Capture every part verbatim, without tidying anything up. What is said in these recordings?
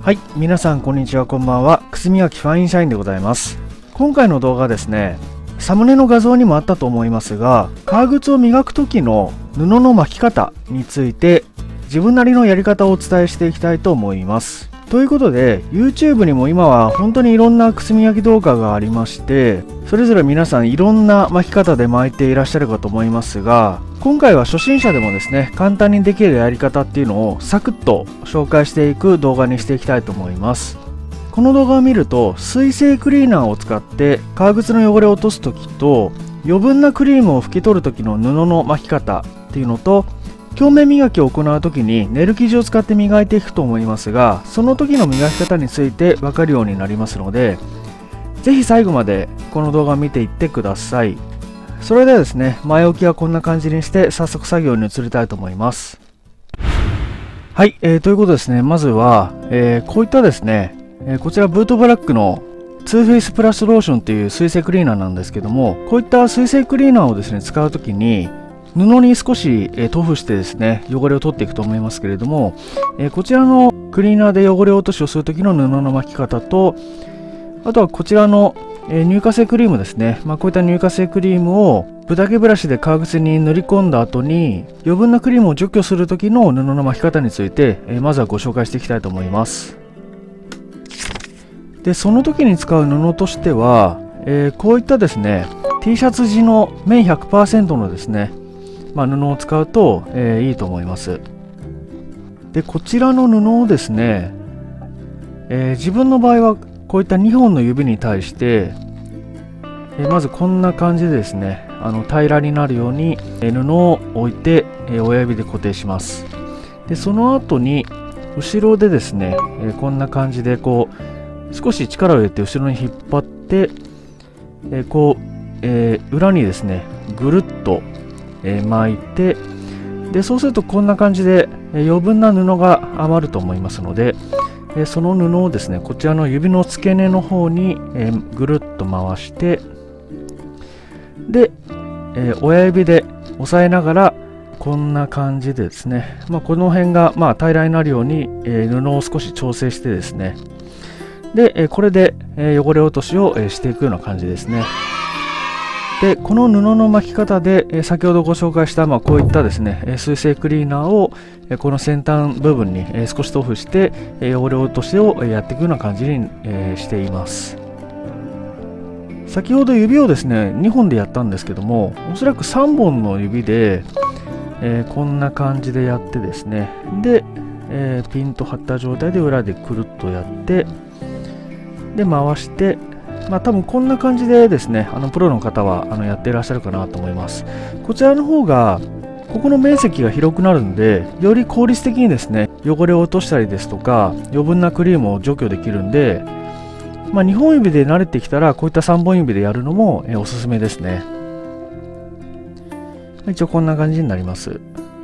はい、皆さんこんにちは、こんばんは。くすみがきファインシャインでございます。今回の動画はですね、サムネの画像にもあったと思いますが、革靴を磨く時の布の巻き方について自分なりのやり方をお伝えしていきたいと思います。ということで YouTube にも今は本当にいろんなくすみ焼き動画がありまして、それぞれ皆さんいろんな巻き方で巻いていらっしゃるかと思いますが、今回は初心者でもですね、簡単にできるやり方っていうのをサクッと紹介していく動画にしていきたいと思います。この動画を見ると、水性クリーナーを使って革靴の汚れを落とす時と、余分なクリームを拭き取る時の布の巻き方っていうのと、表面磨きを行う時にネイル生地を使って磨いていくと思いますが、その時の磨き方について分かるようになりますので、ぜひ最後までこの動画を見ていってください。それではですね、前置きはこんな感じにして早速作業に移りたいと思います。はい、えー、ということですね、まずは、えー、こういったですね、えー、こちらブートブラックのツーフェイスプラスローションという水性クリーナーなんですけども、こういった水性クリーナーをですね使う時に布に少し、えー、塗布してですね汚れを取っていくと思いますけれども、えー、こちらのクリーナーで汚れ落としをする時の布の巻き方と、あとはこちらの、えー、乳化性クリームですね、まあ、こういった乳化性クリームをブタ毛ブラシで革靴に塗り込んだ後に余分なクリームを除去する時の布の巻き方について、えー、まずはご紹介していきたいと思います。でその時に使う布としては、えー、こういったですね T シャツ地の綿 ひゃくパーセント のですね、まあ、布を使うと、えー、いいと思います。でこちらの布をですね、えー、自分の場合はこういったにほんの指に対して、えー、まずこんな感じでですね、あの平らになるように、えー、布を置いて、えー、親指で固定します。でその後に後ろでですね、えー、こんな感じでこう少し力を入れて後ろに引っ張って、えー、こう、えー、裏にですねぐるっと、えー、巻いて、でそうするとこんな感じで、えー、余分な布が余ると思いますので、えー、その布をですねこちらの指の付け根の方に、えー、ぐるっと回して、で、えー、親指で押さえながらこんな感じでですね、まあ、この辺がまあ平らになるように、えー、布を少し調整してですね、でこれで汚れ落としをしていくような感じですね。でこの布の巻き方で先ほどご紹介した、まあ、こういったですね水性クリーナーをこの先端部分に少し塗布して汚れ落としをやっていくような感じにしています。先ほど指をですねにほんでやったんですけども、おそらくさんぼんの指でこんな感じでやってですね、でピンと張った状態で裏でくるっとやってで回して、まあ多分こんな感じでですね、あのプロの方はあのやっていらっしゃるかなと思います。こちらの方がここの面積が広くなるので、より効率的にですね汚れを落としたりですとか余分なクリームを除去できるんで、まあ、にほん指で慣れてきたらこういったさんぼん指でやるのもえおすすめですね。一応こんな感じになります。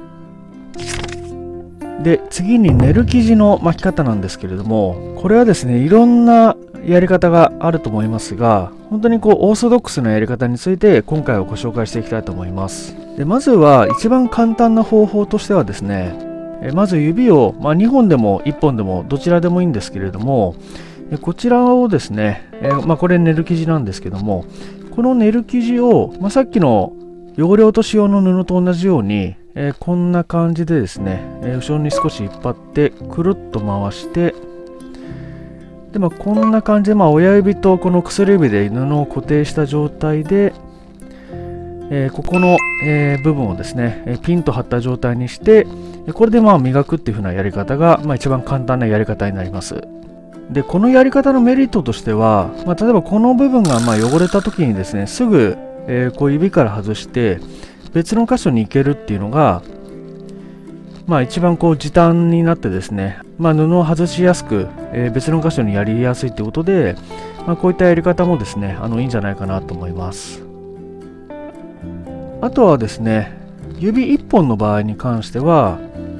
で次にネル生地の巻き方なんですけれども、これはですねいろんなやり方があると思いますが、本当にこうオーソドックスなやり方について今回はご紹介していきたいと思います。でまずは一番簡単な方法としてはですね、えまず指を、まあ、にほんでもいっぽんでもどちらでもいいんですけれども、えこちらをですね、えまあ、これネル生地なんですけども、このネル生地を、まあ、さっきの汚れ落とし用の布と同じように、えー、こんな感じでですね、えー、後ろに少し引っ張ってくるっと回して、で、まあ、こんな感じで、まあ、親指とこの薬指で布を固定した状態で、えー、ここの、えー、部分をですね、えー、ピンと張った状態にして、これでまあ磨くっていう風なやり方が、まあ、一番簡単なやり方になります。でこのやり方のメリットとしては、まあ、例えばこの部分がまあ汚れた時にですねすぐ、えー、こう指から外して別の箇所に行けるっていうのが、まあ、一番こう時短になってですね、まあ、布を外しやすく、えー、別の箇所にやりやすいってことで、まあ、こういったやり方もですねあのいいんじゃないかなと思います。あとはですね指いっぽんの場合に関しては、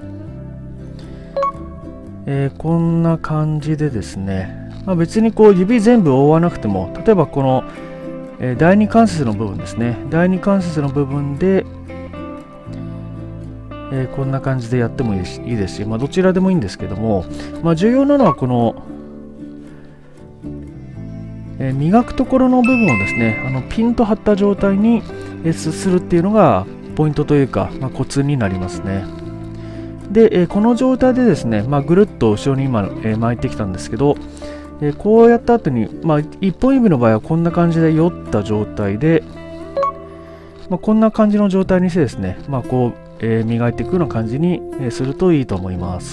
えー、こんな感じでですね、まあ、別にこう指全部覆わなくても、例えばこの、えー、第二関節の部分ですね、第二関節の部分で、 えーこんな感じでやってもいいし、いいですし、まあ、どちらでもいいんですけども、まあ、重要なのはこの、えー磨くところの部分をですね、あのピンと張った状態にえーすするっていうのがポイントというか、まあ、コツになりますね。で、えーこの状態でですね、まあ、ぐるっと後ろに今、えー巻いてきたんですけど、えーこうやった後に、まあ、一本指の場合はこんな感じで酔った状態で、まあ、こんな感じの状態にしてですね、まあ、こう、えー磨いていくような感じに、えーするといいと思います。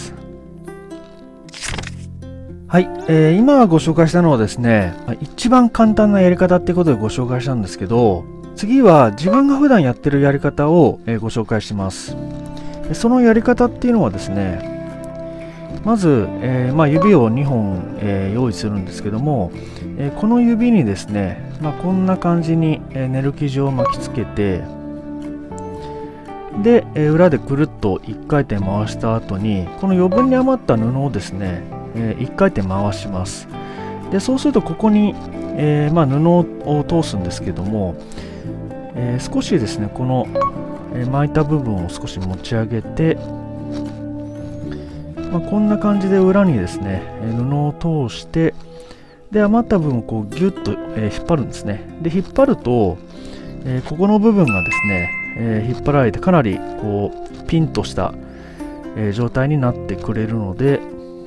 はい、えー今ご紹介したのはですね、まあ一番簡単なやり方っていうことでご紹介したんですけど、次は自分が普段やってるやり方を、えーご紹介します。でそのやり方っていうのはですね、まず、えーまあ、指をにほん、えー用意するんですけども、えーこの指にですね、まあ、こんな感じに、えーネル生地を巻きつけて、で、えー裏でくるっといっかい転回した後に、この余分に余った布をですね、えーいっかい転回します。でそうするとここに、えーまあ、布を通すんですけども、えー少しですねこの、えー巻いた部分を少し持ち上げて、まあ、こんな感じで裏にですね、えー布を通して、で余った部分をこうギュッと、えー引っ張るんですね。で引っ張ると、えーここの部分がですね、えー引っ張られてかなりこうピンとした、えー状態になってくれるので、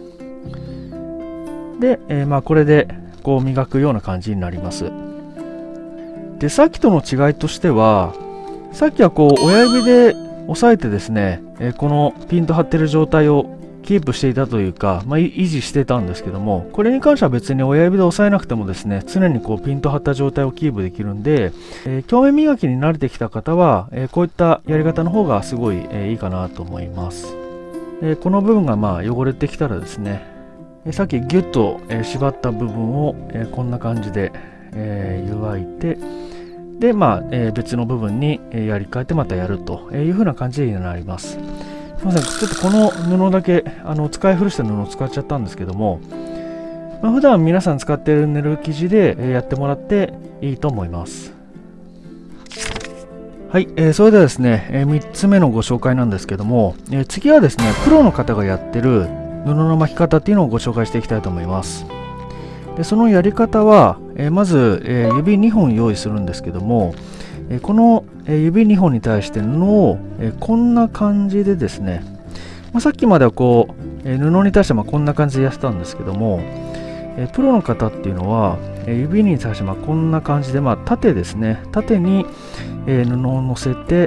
で、えーまあこれでこう磨くような感じになります。でさっきとの違いとしては、さっきはこう親指で押さえてですね、えーこのピンと張ってる状態をキープしていたというか、まあ、維持してたんですけども、これに関しては別に親指で押さえなくてもですね、常にこうピンと張った状態をキープできるんで、えー鏡面磨きに慣れてきた方は、えーこういったやり方の方がすごい、えーいいかなと思います。えーこの部分がまあ汚れてきたらですね、えーさっきギュッと、えー縛った部分を、えーこんな感じで、えー湯がいて、でまあ、えー別の部分にえーやり替えてまたやるという風な感じになります。すみません、ちょっとこの布だけあの使い古した布を使っちゃったんですけども、まあ、普段皆さん使っているネル生地でえーやってもらっていいと思います。はい、えーそれではですね、えーみっつめのご紹介なんですけども、えー次はですね、プロの方がやってる布の巻き方っていうのをご紹介していきたいと思います。でそのやり方は、えーまず、えー指にほん用意するんですけども、えーこの、えー指にほんに対して布を、えーこんな感じでですね、まあ、さっきまではこう、えー布に対してまあこんな感じでやってたんですけども、えープロの方っていうのは、えー指に対してまあこんな感じで、まあ、縦ですね、縦に、えー布を乗せて、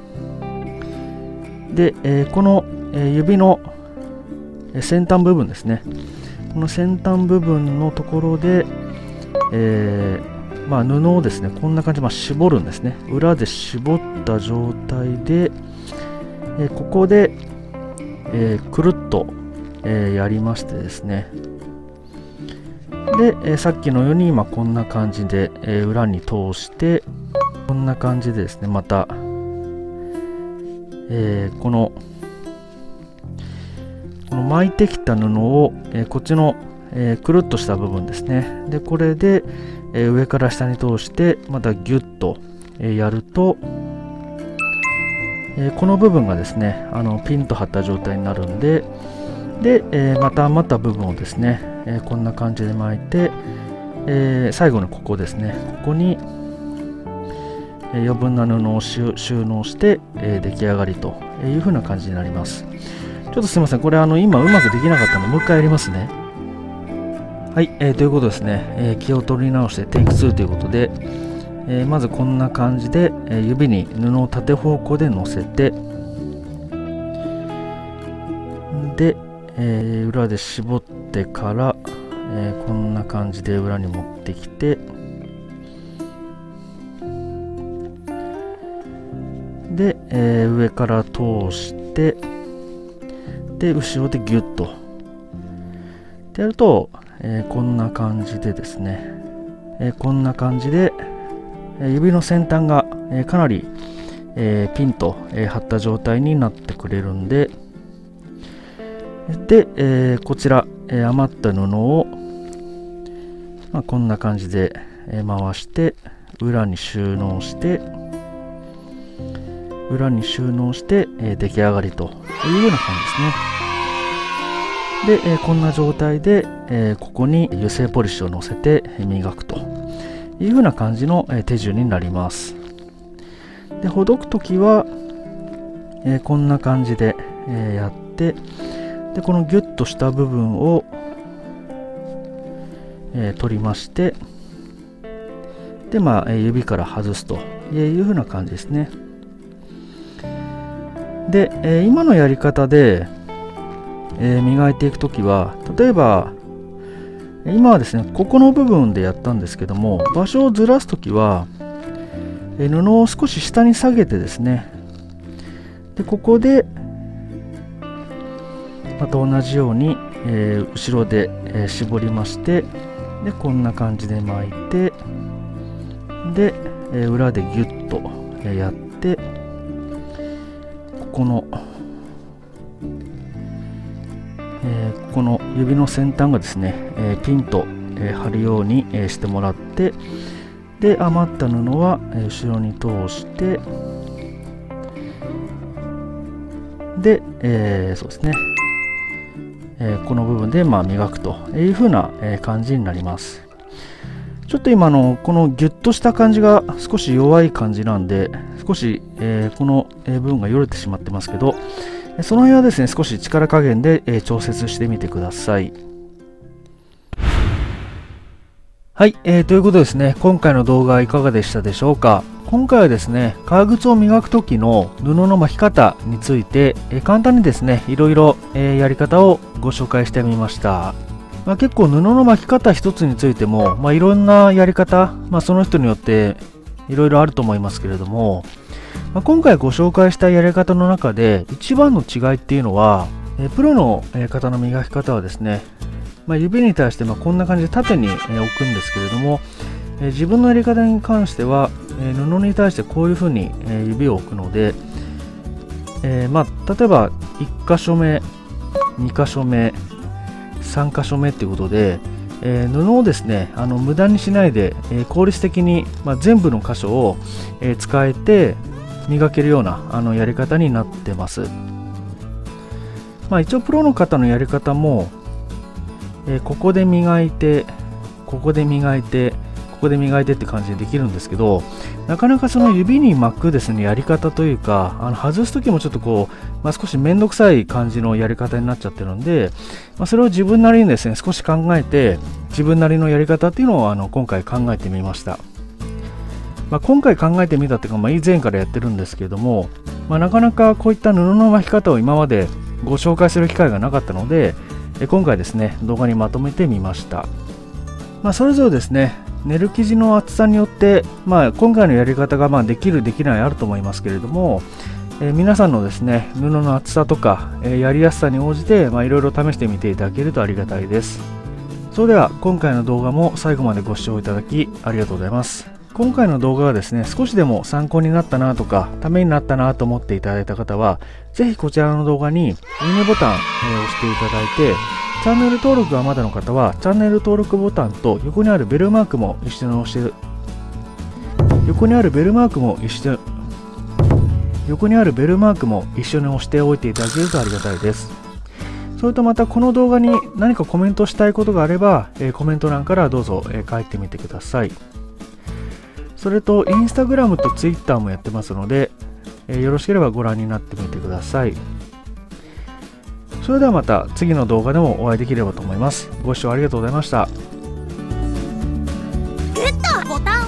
で、えーこの、えー指の先端部分ですね、この先端部分のところで、えーまあ、布をですねこんな感じで、まあ、絞るんですね。裏で絞った状態で、えーここで、えーくるっと、えーやりましてですね、で、えーさっきのように今こんな感じで、えー裏に通してこんな感じでですね、また、えーこのこの巻いてきた布を、えーこっちの、えーくるっとした部分ですね。で、これで、えー上から下に通して、またギュッと、えーやると、えーこの部分がですね、あのピンと張った状態になるんで、で、えーまた余った部分をですね、えーこんな感じで巻いて、えー最後のここですね、ここに、えー余分な布を収納して、えー出来上がりという風な感じになります。ちょっとすいません、これあの今うまくできなかったので、もう一回やりますね。はい、えー、ということですね、えー気を取り直してテイクツーということで、えーまずこんな感じで、えー指に布を縦方向で乗せて、で、えー裏で絞ってから、えーこんな感じで裏に持ってきて、で、えー上から通して、で後ろでギュッとでやると、えーこんな感じでですね、えーこんな感じで、えー指の先端が、えーかなり、えーピンと、えー張った状態になってくれるんで、で、えーこちら、えー余った布を、まあ、こんな感じで、えー回して裏に収納して、 裏に収納して、えー、出来上がりというような感じですね。で、えー、こんな状態で、えー、ここに油性ポリッシュを乗せて磨くというふうな感じの、えー、手順になります。で、ほどくときは、えー、こんな感じで、えー、やって、でこのギュッとした部分を、えー、取りまして、でまあ、えー、指から外すというふうな感じですね。で、えー、今のやり方で、えー、磨いていくときは、例えば今はですねここの部分でやったんですけども、場所をずらすときは、えー、布を少し下に下げてですね、でここでまた同じように、えー、後ろで、えー、絞りまして、でこんな感じで巻いて、で、えー、裏でギュッと、えー、やって、ここの、えー、ここの指の先端がですね、えー、ピンと、えー、貼るように、えー、してもらって、で余った布は、えー、後ろに通して、で、えー、そうですね、えー、この部分でまあ磨くという風な、えー、感じになります。ちょっと今のこのギュッとした感じが少し弱い感じなんで、少し、えー、この部分がよれてしまってますけど、その辺はですね少し力加減で、えー、調節してみてください。はい、えー、ということですね、今回の動画はいかがでしたでしょうか。今回はですね、革靴を磨く時の布の巻き方について、えー、簡単にですね、いろいろ、えー、やり方をご紹介してみました。まあ、結構布の巻き方一つについても、まあ、いろんなやり方、まあ、その人によっていろいろあると思いますけれども、まあ、今回ご紹介したやり方の中で一番の違いっていうのは、えー、プロの方の磨き方はですね、まあ、指に対してまあこんな感じで縦に置くんですけれども、えー、自分のやり方に関しては、えー、布に対してこういうふうに、えー、指を置くので、えーまあ、例えばいっ箇所目、に箇所目、さん箇所目っていうことで、えー、布をですねあの無駄にしないで、えー、効率的に、まあ、全部の箇所を、えー、使えて磨けるようなあのやり方になってます。まあ、一応プロの方のやり方も、えー、ここで磨いてここで磨いてここで磨いてって感じでできるんですけど、なかなかその指に巻くですねやり方というか、あの外す時もちょっとこう、まあ、少し面倒くさい感じのやり方になっちゃってるんで、まあ、それを自分なりにですね少し考えて、自分なりのやり方っていうのをあの今回考えてみました。まあ、今回考えてみたっていうか、まあ、以前からやってるんですけれども、まあ、なかなかこういった布の巻き方を今までご紹介する機会がなかったので、今回ですね動画にまとめてみました。まあ、それぞれですねネル生地の厚さによって、まあ、今回のやり方がまあできるできないあると思いますけれども、えー、皆さんのですね布の厚さとか、えー、やりやすさに応じていろいろ試してみていただけるとありがたいです。それでは今回の動画も最後までご視聴いただきありがとうございます。今回の動画がですね少しでも参考になったなとかためになったなと思っていただいた方は、ぜひこちらの動画にいいねボタン、えー、押していただいて、チャンネル登録がまだの方はチャンネル登録ボタンと横にあるベルマークも一緒に押して横にあるベルマークも一緒横にあるベルマークも一緒に押しておいていただけるとありがたいです。それとまたこの動画に何かコメントしたいことがあれば、えー、コメント欄からどうぞ、えー、書いてみてください。それとインスタグラムとツイッターもやってますので、えー、よろしければご覧になってみてください。それではまた次の動画でもお会いできればと思います。ご視聴ありがとうございました。 グッドボタン